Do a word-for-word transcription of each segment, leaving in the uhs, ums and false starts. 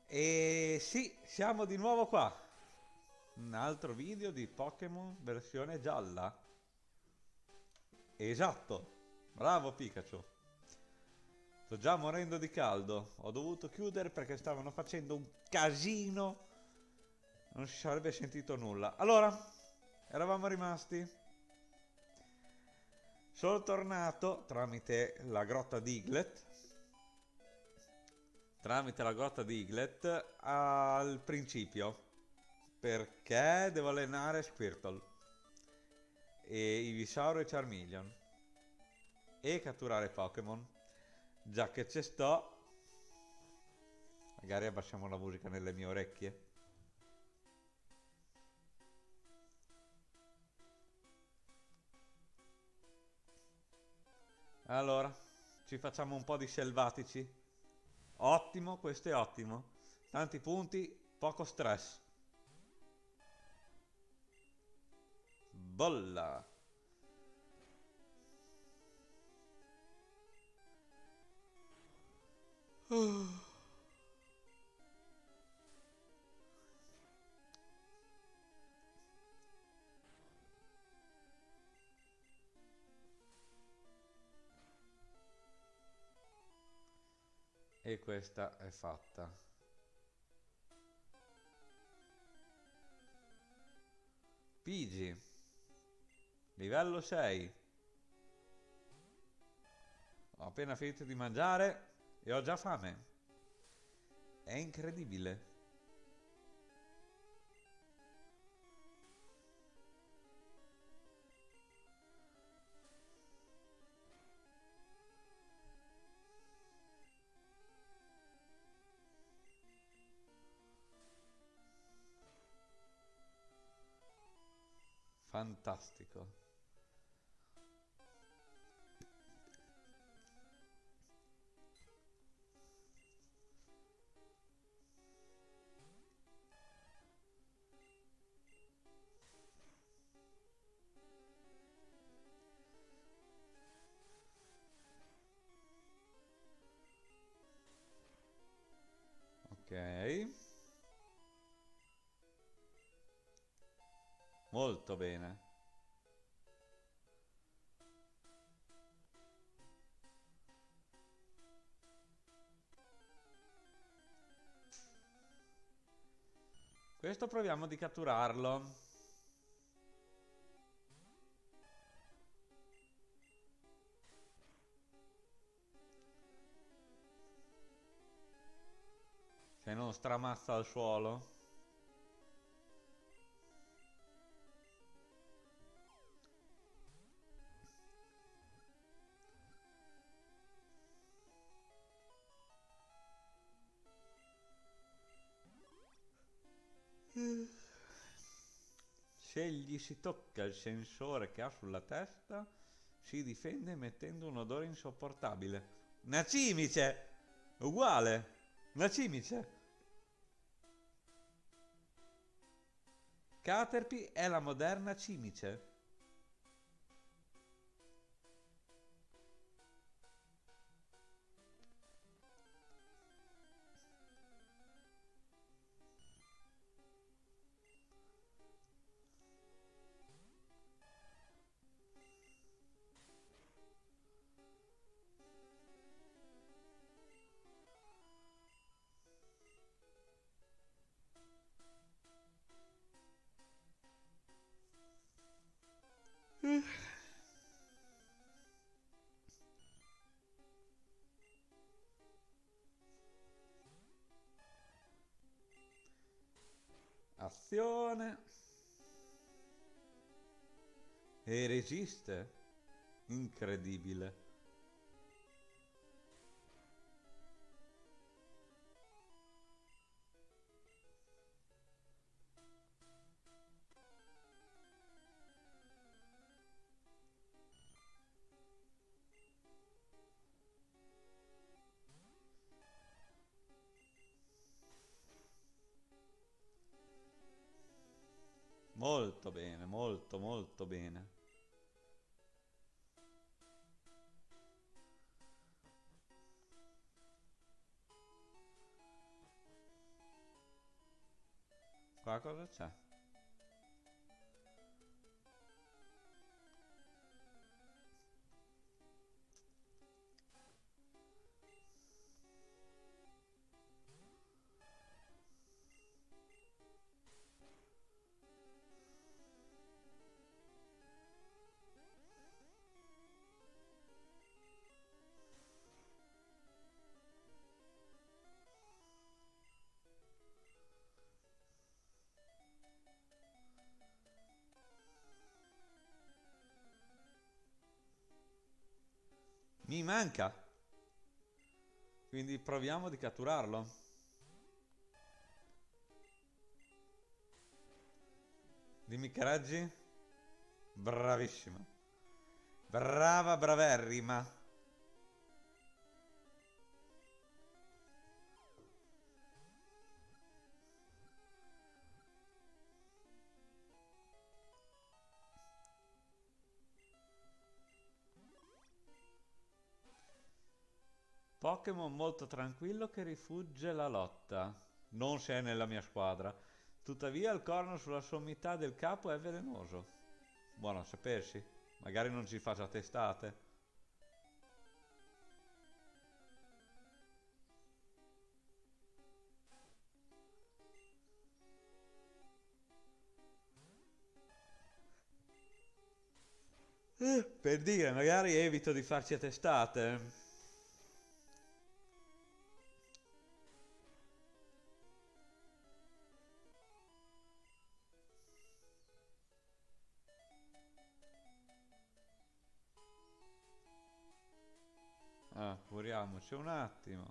E sì, siamo di nuovo qua. Un altro video di Pokémon versione gialla. Esatto. Bravo Pikachu. Sto già morendo di caldo. Ho dovuto chiudere perché stavano facendo un casino. Non si sarebbe sentito nulla. Allora, eravamo rimasti. Sono tornato tramite la grotta di Iglet. Tramite la grotta di Iglet al principio. Perché devo allenare Squirtle e Ivysaur e Charmeleon e catturare Pokémon. Già che ci sto, magari abbassiamo la musica nelle mie orecchie. Allora, ci facciamo un po' di selvatici. Ottimo, questo è ottimo. Tanti punti, poco stress. Bolla. E questa è fatta. Pigi, livello sei. Ho appena finito di mangiare e ho già fame. È incredibile. Fantastico. Ok. Molto bene. Questo proviamo di catturarlo. Se non stramazza al suolo. Se gli si tocca il sensore che ha sulla testa, si difende mettendo un odore insopportabile. Una cimice! Uguale! Una cimice! Caterpie è la moderna cimice. Azione. E resiste. Incredibile. Molto bene, molto molto bene. Qua cosa c'è? Mi manca. Quindi proviamo di catturarlo. Dimmi che reggi. Bravissima. Brava, braverrima. Pokémon molto tranquillo che rifugge la lotta. Non sei nella mia squadra. Tuttavia il corno sulla sommità del capo è velenoso. Buono a sapersi. Magari non ci faccia testate. Eh, per dire, magari evito di farci testate. Ah, curiamoci un attimo.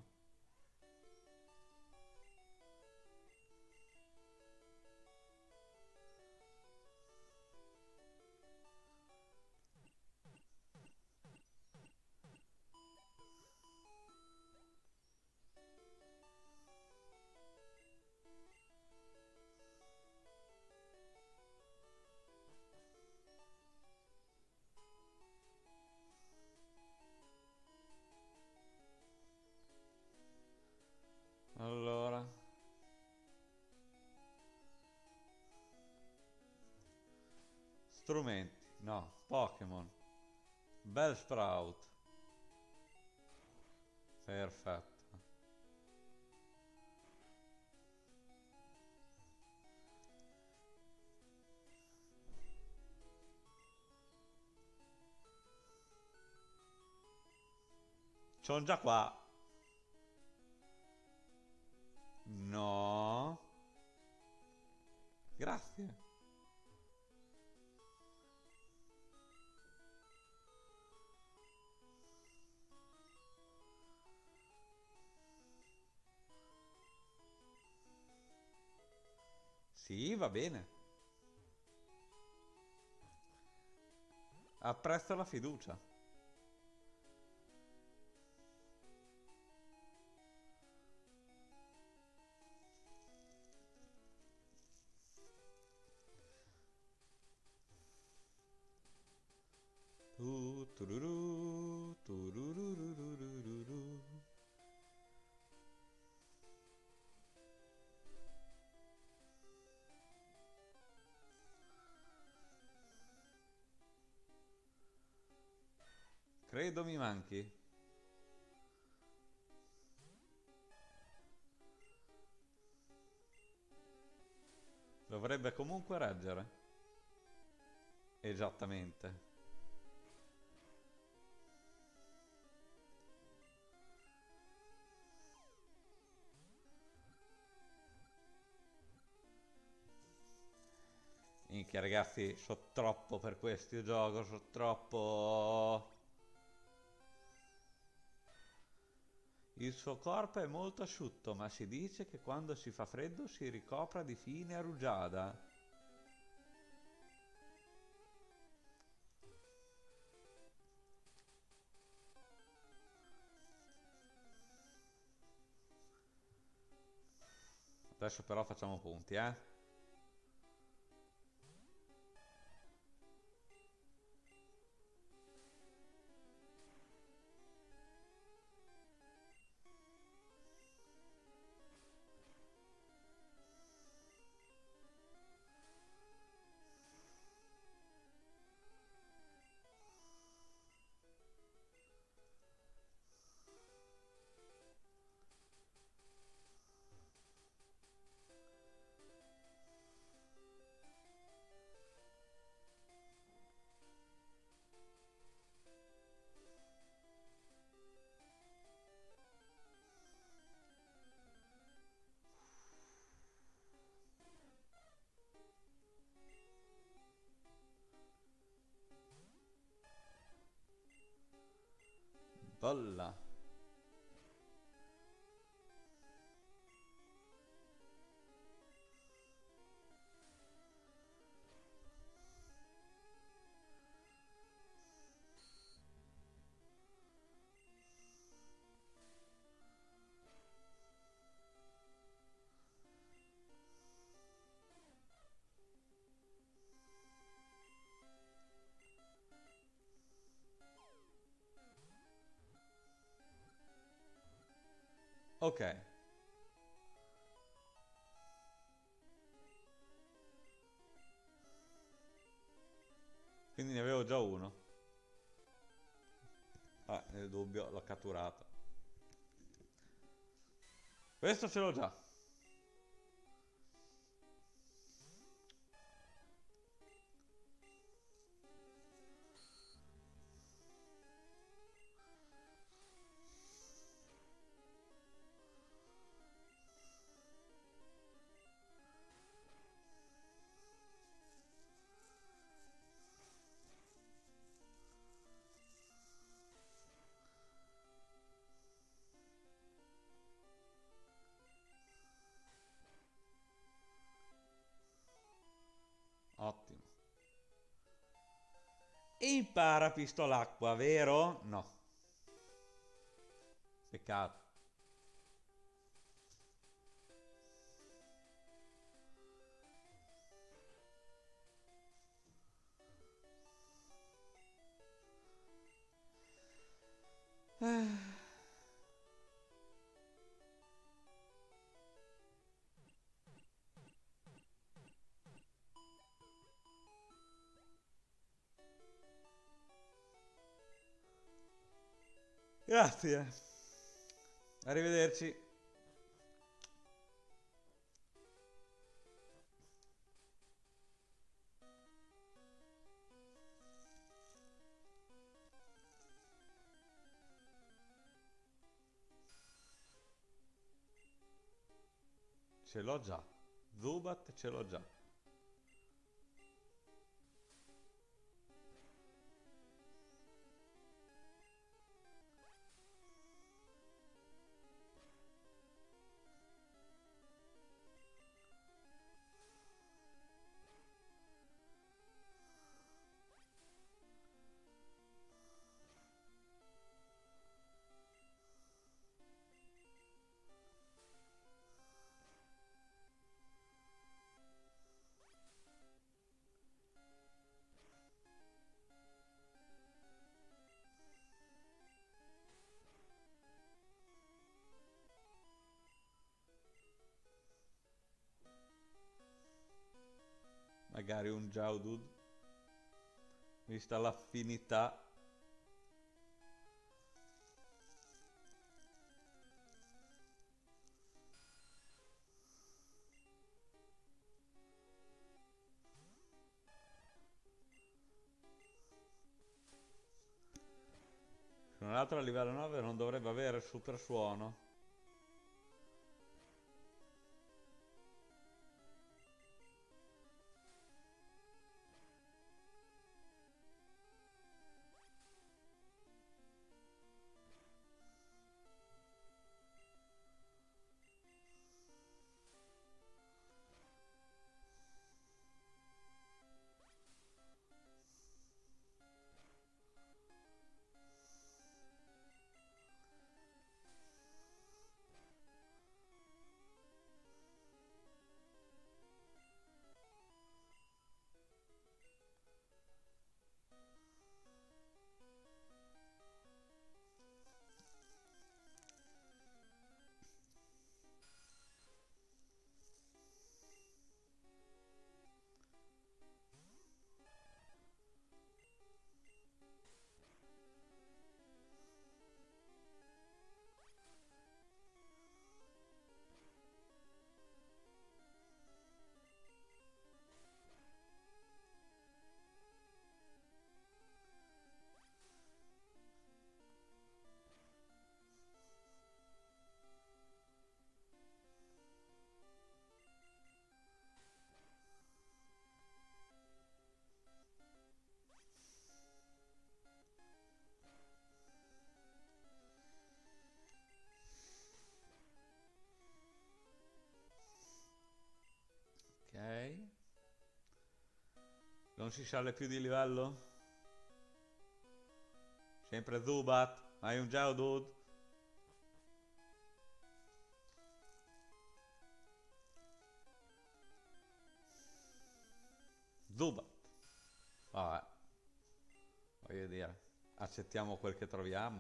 Allora, strumenti, no, Pokémon, Bellsprout, perfetto. Sono già qua. No, grazie. Sì, va bene. Apprezzo la fiducia. Tu, tururù, tururururururu. Credo mi manchi. Dovrebbe comunque reggere. Esattamente. Minchia ragazzi, so troppo per questo gioco, so troppo... Il suo corpo è molto asciutto, ma si dice che quando si fa freddo si ricopra di fine rugiada. Adesso però facciamo punti, eh. Olla. Ok. Quindi ne avevo già uno. Ah, nel dubbio l'ho catturato. Questo ce l'ho già. Ottimo. Impara pistolacqua, vero? No. Peccato. Grazie. Arrivederci. Ce l'ho già. Zubat ce l'ho già. Magari un Geodude, vista l'affinità. Un altro a livello nove non dovrebbe avere super suono. Non si sale più di livello? Sempre Zubat. Hai un Geodude? Zubat. Vabbè. Voglio dire. Accettiamo quel che troviamo.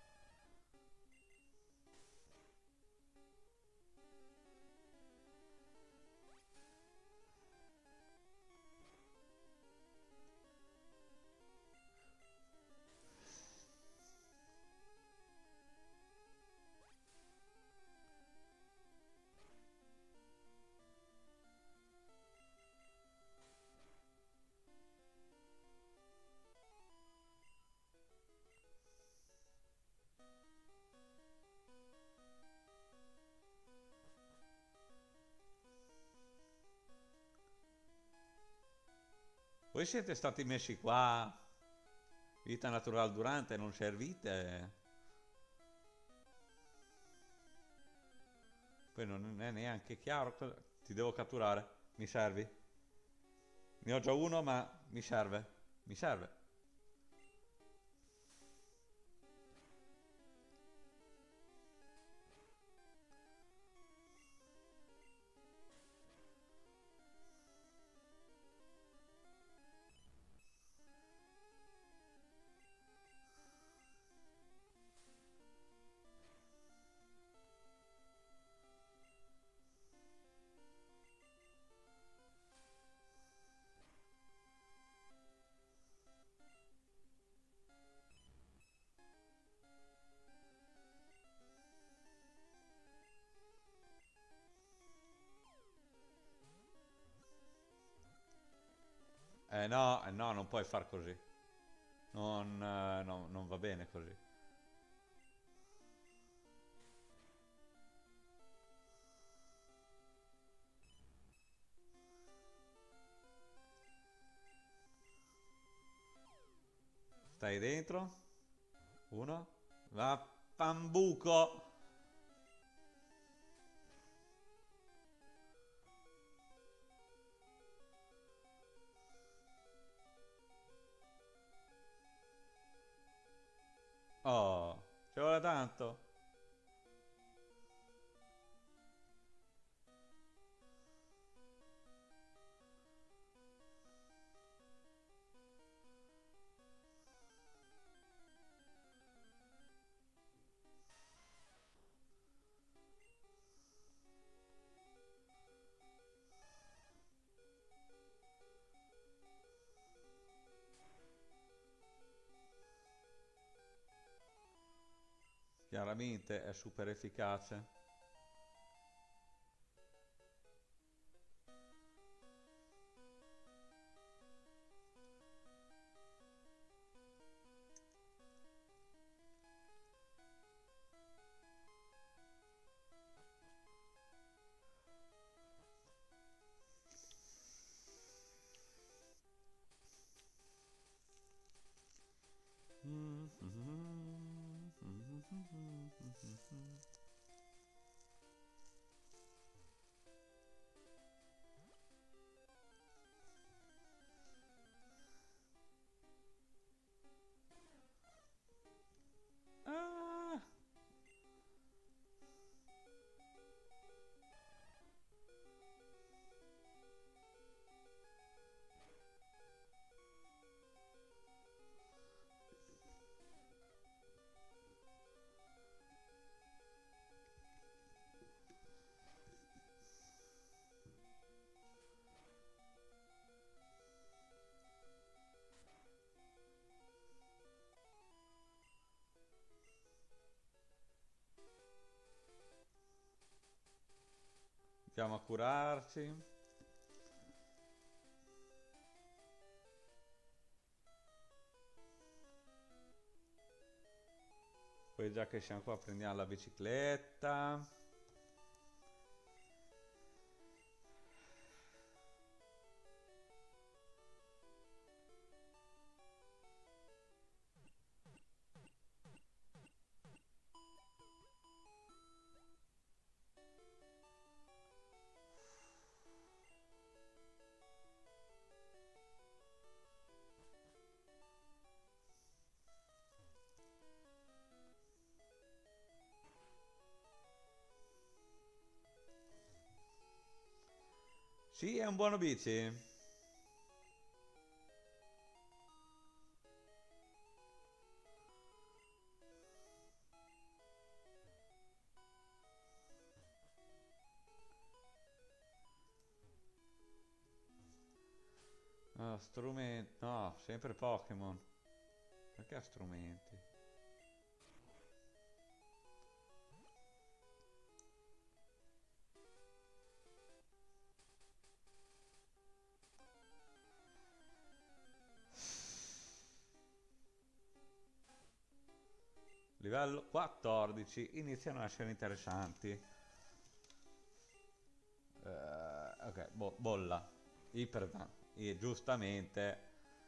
Voi siete stati messi qua, vita naturale durante, non servite. Poi non è neanche chiaro cosa... Ti devo catturare, mi servi? Ne ho già uno, ma mi serve. Mi serve. Eh no, eh no, non puoi far così. Non, eh, no, non va bene così. Stai dentro? Uno? Vaffanbuco! Oh, ci vuole tanto. Chiaramente è super efficace. Ah! Andiamo a curarci. Poi già che siamo qua prendiamo la bicicletta. Sì, è un buono bici. Ah, strumenti. No, sempre Pokémon. Perché strumenti? Livello quattordici. Iniziano a essere interessanti. Eh, ok, bo- bolla. Iper. E giustamente.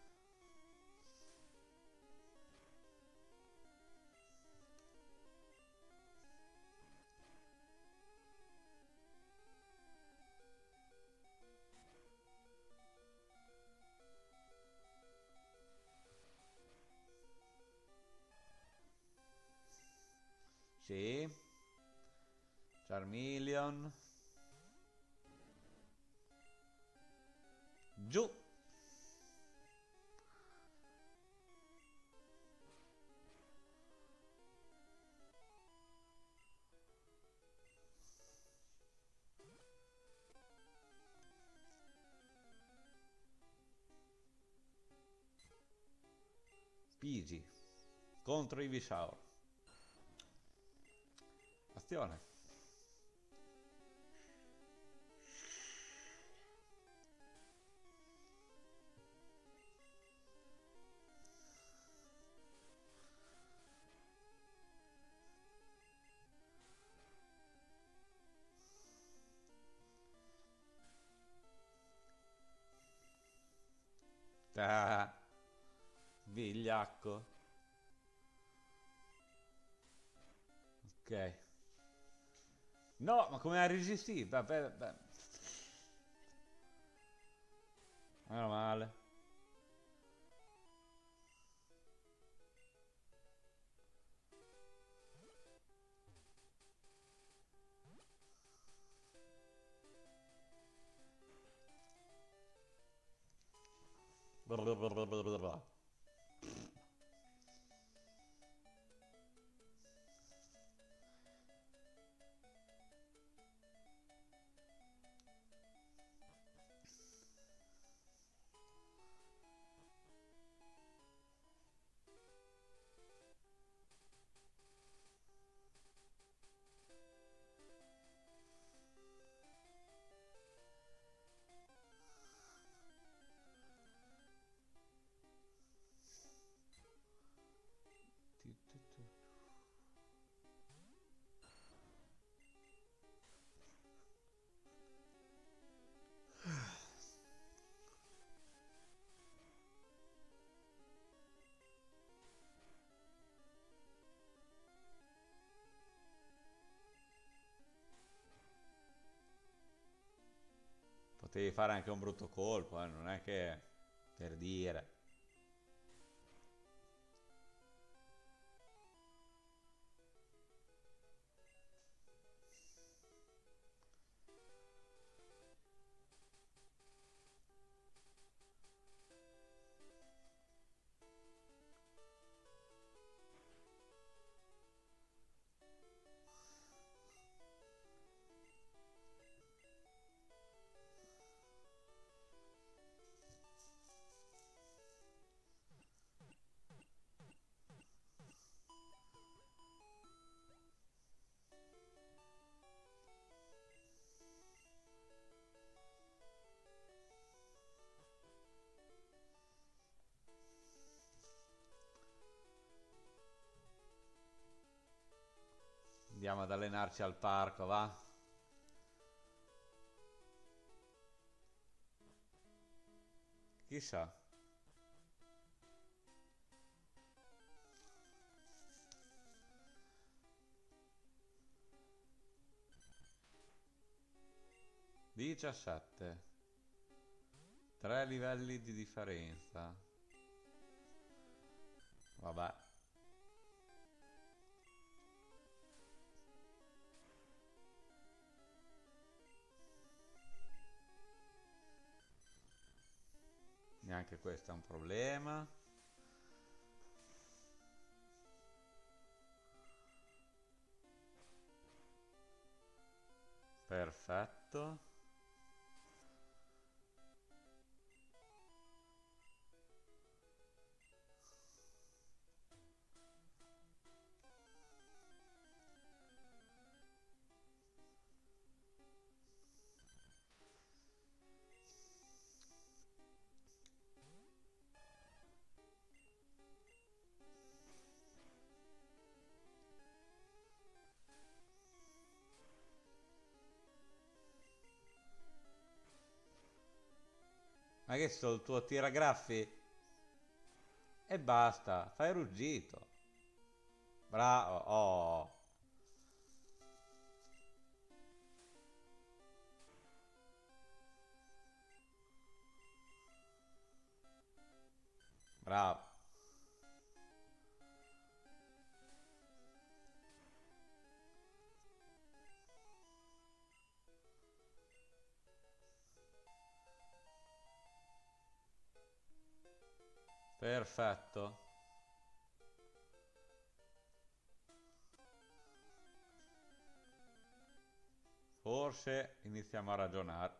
Sì. Charmeleon. Giù. Pigi. Contro i Ivysaur. Azione. Ah, vigliacco. Ok. No, ma come ha resistito? Vabbè, vabbè. Meno male. Blablabla. Potevi fare anche un brutto colpo, eh, non è che per dire. Andiamo ad allenarci al parco, va? Chissà. diciassette. Tre livelli di differenza. Vabbè. anche questo è un problema. Perfetto. Ma che sto il tuo tiragraffi? E basta, fai ruggito. Bravo, oh. Bravo. Perfetto. Forse iniziamo a ragionare.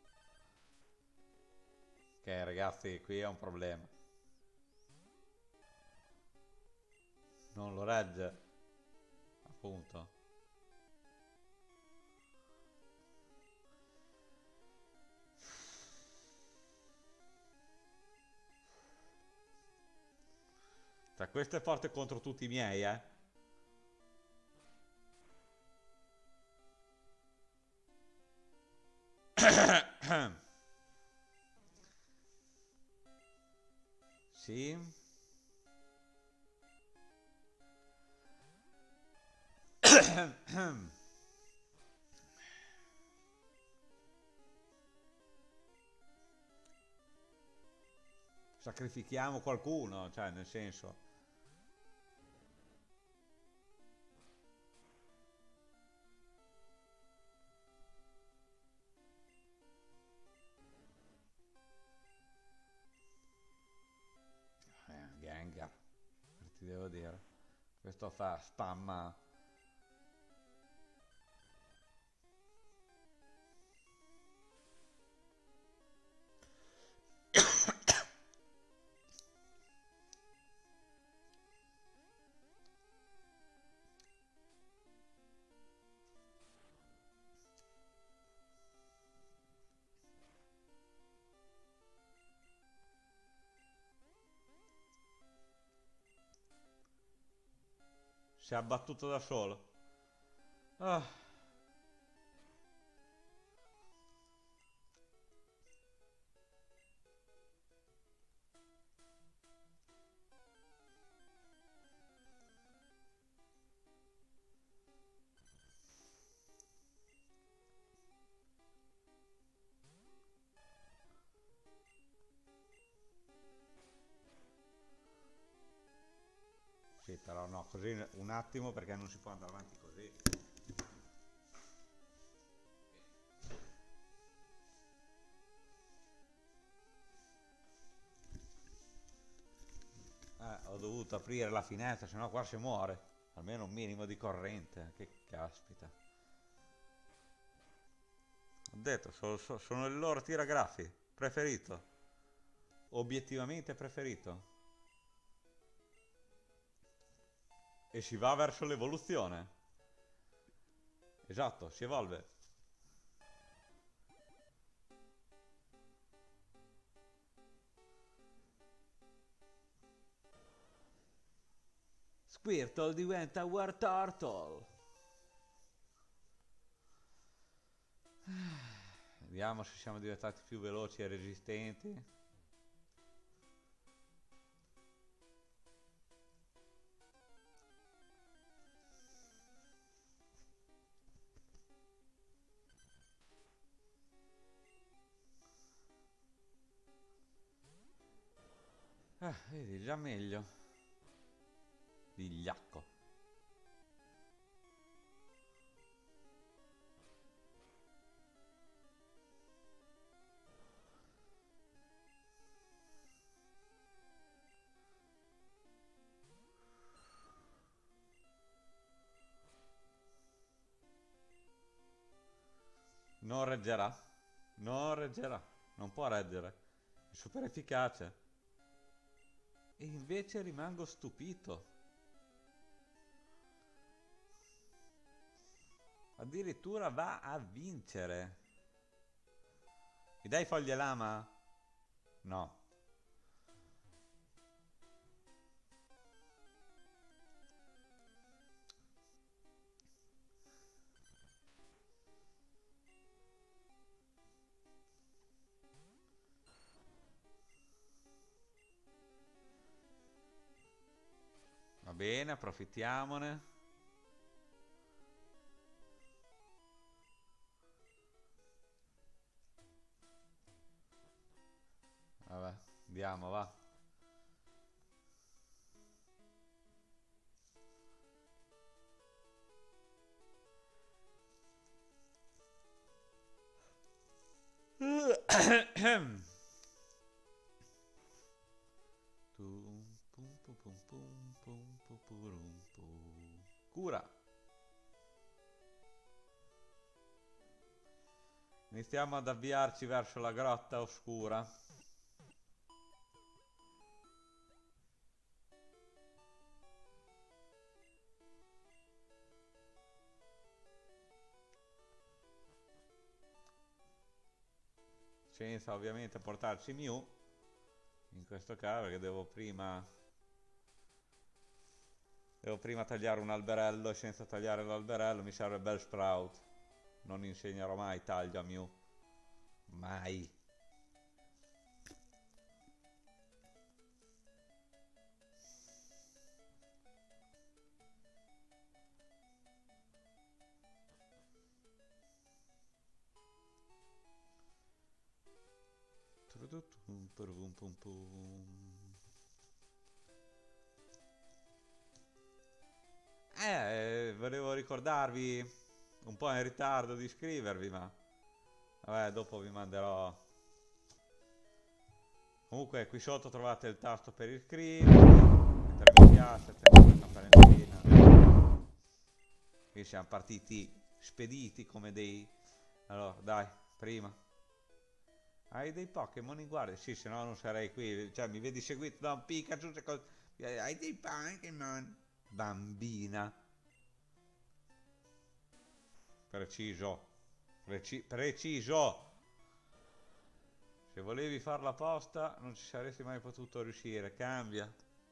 Che ragazzi, qui è un problema. Non lo regge. Appunto. Cioè, questo è forte contro tutti i miei, eh. Sì. Sacrifichiamo qualcuno, cioè, nel senso. Eh, Gengar. Ti devo dire. Questo fa spamma. Si è abbattuto da solo. Ah. Sì, però no, così un attimo perché non si può andare avanti così. Eh, ho dovuto aprire la finestra, sennò qua si muore. Almeno un minimo di corrente, che caspita. Ho detto, so- so- sono il loro tiragrafi, preferito. Obiettivamente preferito. E si va verso l'evoluzione. Esatto, si evolve. Squirtle diventa War Turtle. Vediamo se siamo diventati più veloci e resistenti. Ah, vedi, già meglio. Vigliacco. Non reggerà. Non reggerà. Non può reggere. È super efficace. E invece rimango stupito. Addirittura va a vincere. Mi dai foglie lama? No. Va bene, approfittiamone. Vabbè, andiamo, va. Cura. Iniziamo ad avviarci verso la grotta oscura. Senza ovviamente portarci Mew. In questo caso, perché devo prima... Devo prima tagliare un alberello e senza tagliare l'alberello mi serve Bellsprout. Non insegnerò mai taglio a Mew. Mai. Eh, volevo ricordarvi un po' in ritardo di iscrivervi, ma vabbè, dopo vi manderò. Comunque qui sotto trovate il tasto per iscrivervi, mettere mi piace, attivare la campanellina. Qui siamo partiti spediti come dei... Allora, dai, prima. Hai dei Pokémon in guardia? Sì, se no non sarei qui. Cioè, mi vedi seguito da un Pikachu, hai dei Pokémon? Bambina. Preciso. Preci preciso. Se volevi farla apposta non ci saresti mai potuto riuscire. Cambia.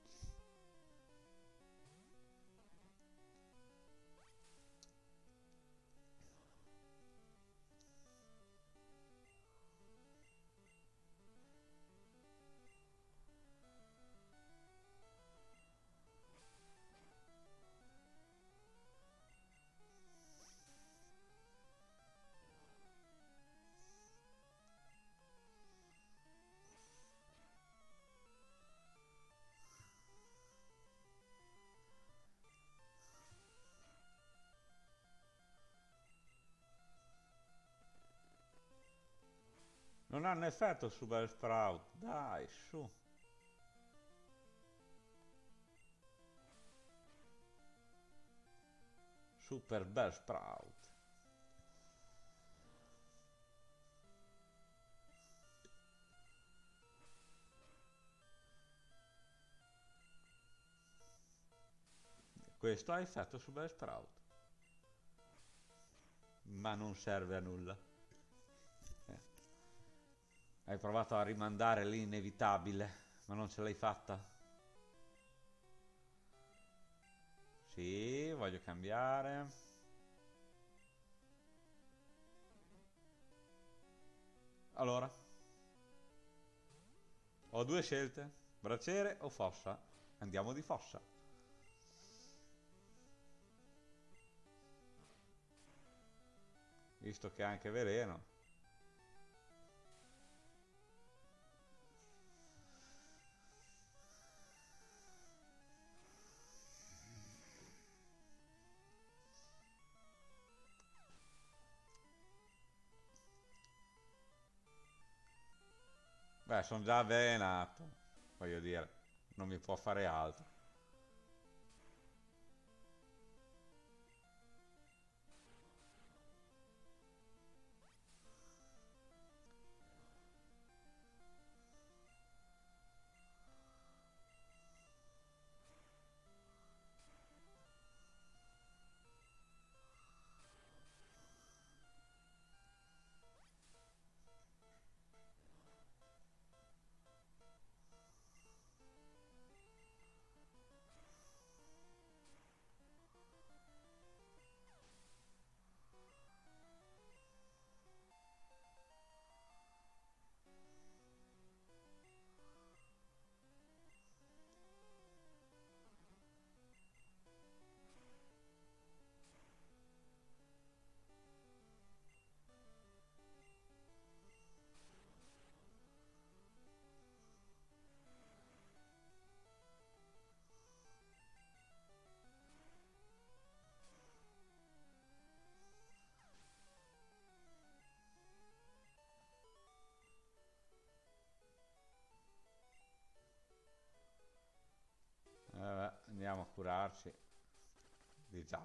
Non hanno effetto su Bellsprout. Dai, su. Super Bellsprout. Questo ha effetto su Bellsprout. Ma non serve a nulla. Eh. Hai provato a rimandare l'inevitabile, ma non ce l'hai fatta. Sì, voglio cambiare. Allora, ho due scelte, braciere o fossa. Andiamo di fossa. Visto che è anche veleno. Beh, sono già avvelenato, voglio dire, non mi può fare altro. Andiamo a curarci. Di già.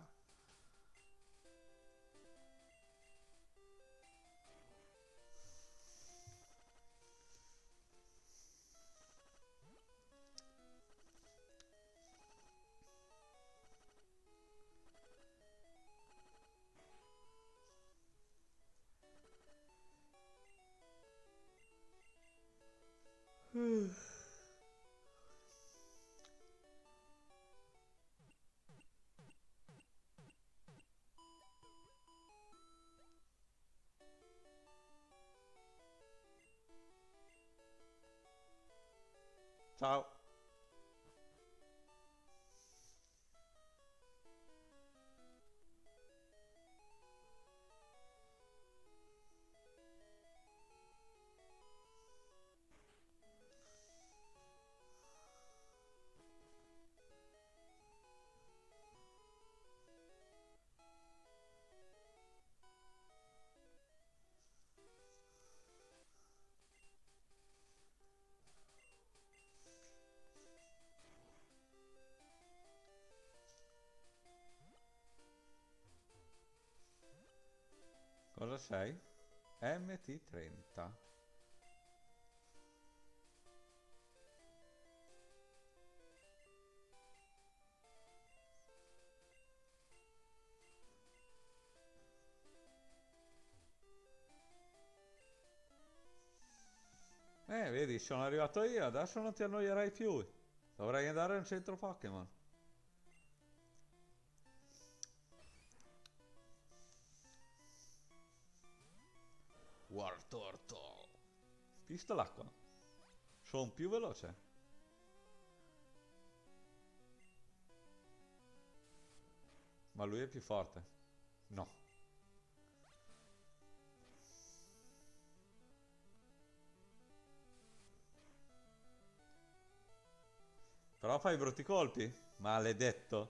Ciao. Cosa sei? M T trenta. Eh, vedi, sono arrivato io, adesso non ti annoierai più. Dovrei andare al centro Pokémon. Wartortle. Visto l'acqua? Sono più veloce. Ma lui è più forte. No. Però fai brutti colpi. Maledetto.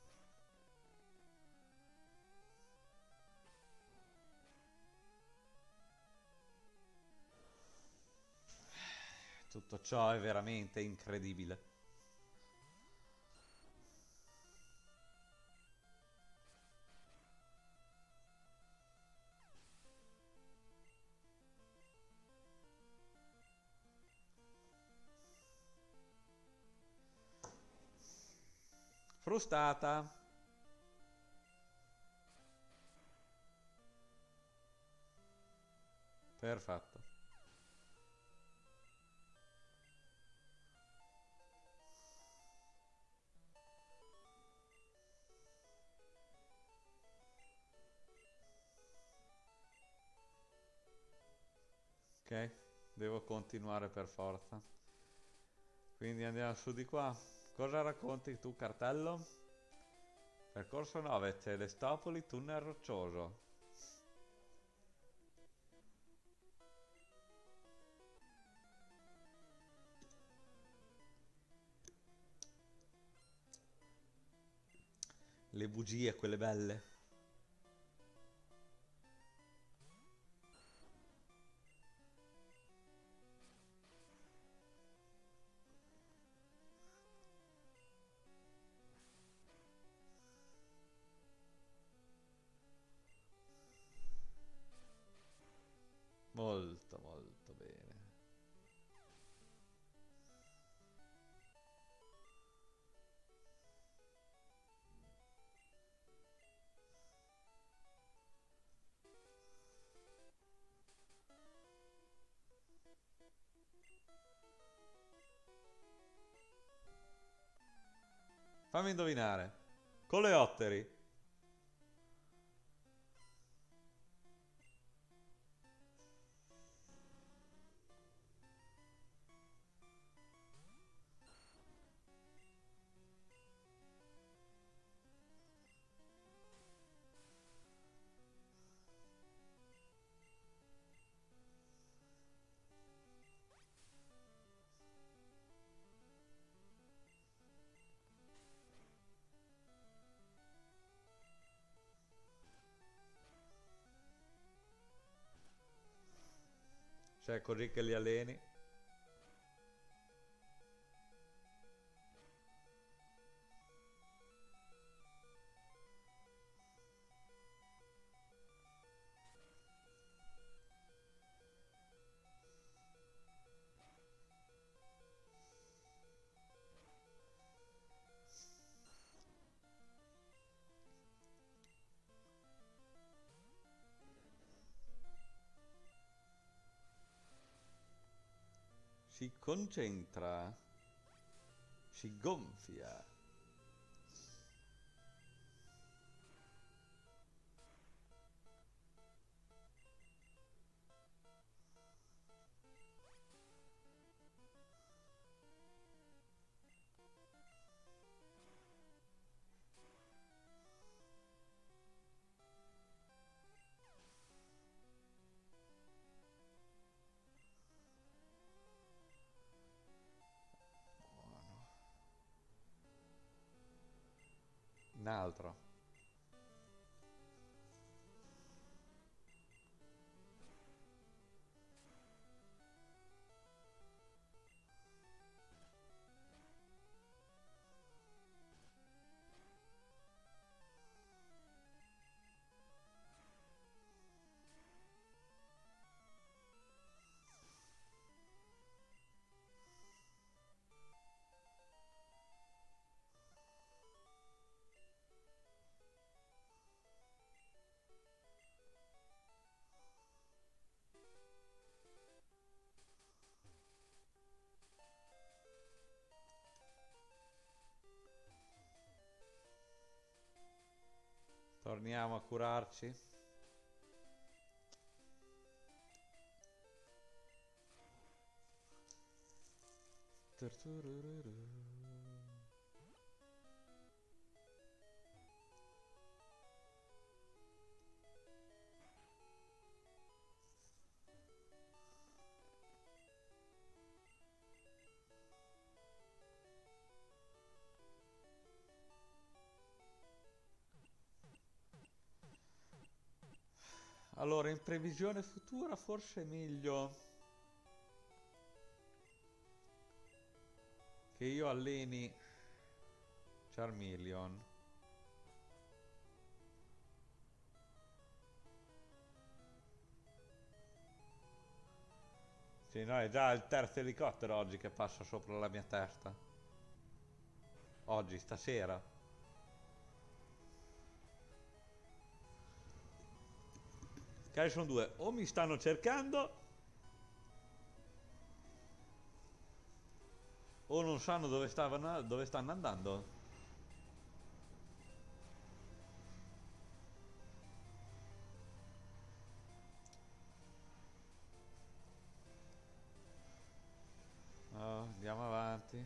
Tutto ciò è veramente incredibile. Frustata. Perfetto. Ok, devo continuare per forza. Quindi andiamo su di qua. Cosa racconti tu, cartello? Percorso nove, Celestopoli, tunnel roccioso. Le bugie, quelle belle. Molto, molto bene. Fammi indovinare. Coleotteri. Cioè, così che li alleni. si concentra, si gonfia. Un altro. Torniamo a curarci. Allora, in previsione futura forse è meglio che io alleni Charmeleon. Sì, no, è già il terzo elicottero oggi che passa sopra la mia testa. Oggi, stasera. Che sono due, o mi stanno cercando o non sanno dove stavano, dove stanno andando. Oh, andiamo avanti.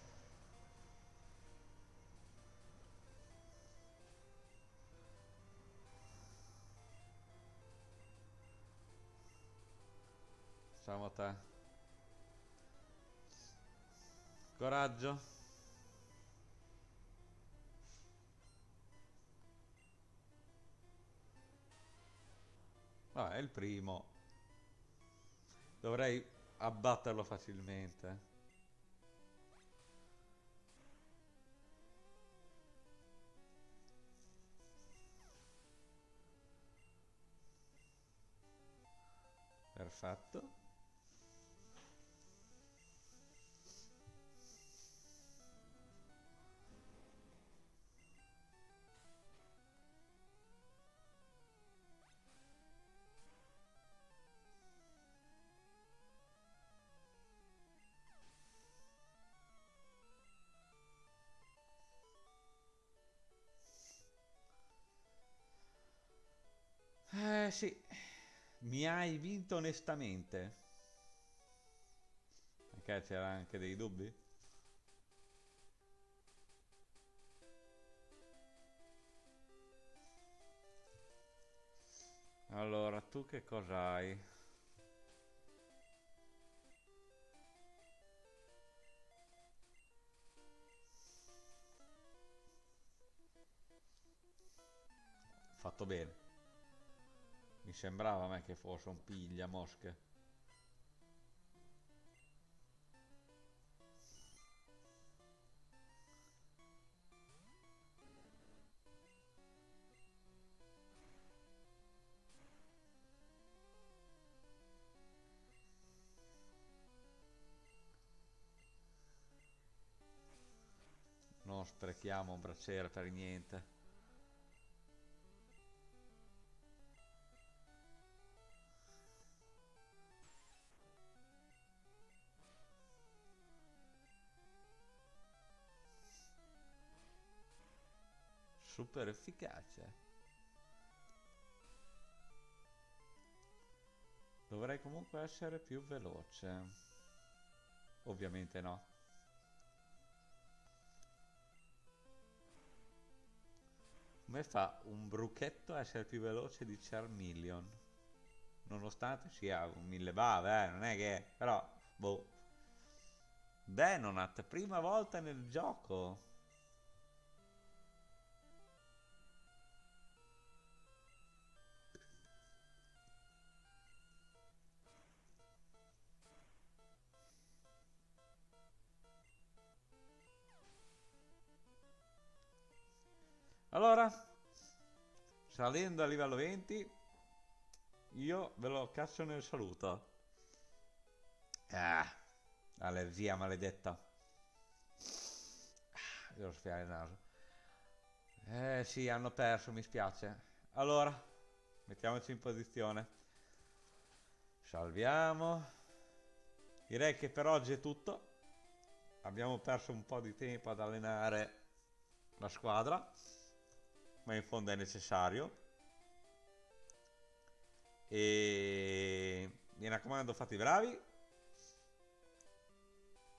Facciamo a te. Coraggio. Ah, è il primo. Dovrei abbatterlo facilmente. Perfetto. Eh sì, mi hai vinto onestamente. Ok, c'era anche dei dubbi? Allora, tu che cos'hai? Fatto bene. Mi sembrava a me che fosse un piglia mosche. Non sprechiamo un braciere per niente. super efficace. Dovrei comunque essere più veloce. Ovviamente no. Come fa un bruchetto a essere più veloce di Charmeleon? Nonostante sia un mille bave, eh, non è che... Però, boh. Venonat, prima volta nel gioco. Allora, salendo a livello venti, io ve lo caccio nel saluto. Ah, allergia maledetta. Ah, devo sfiare il naso. Eh sì, hanno perso, mi spiace. Allora, mettiamoci in posizione. Salviamo. Direi che per oggi è tutto. Abbiamo perso un po' di tempo ad allenare la squadra, ma in fondo è necessario. E mi raccomando, fate i bravi.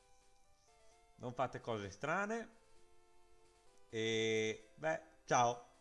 Non fate cose strane. E beh, ciao.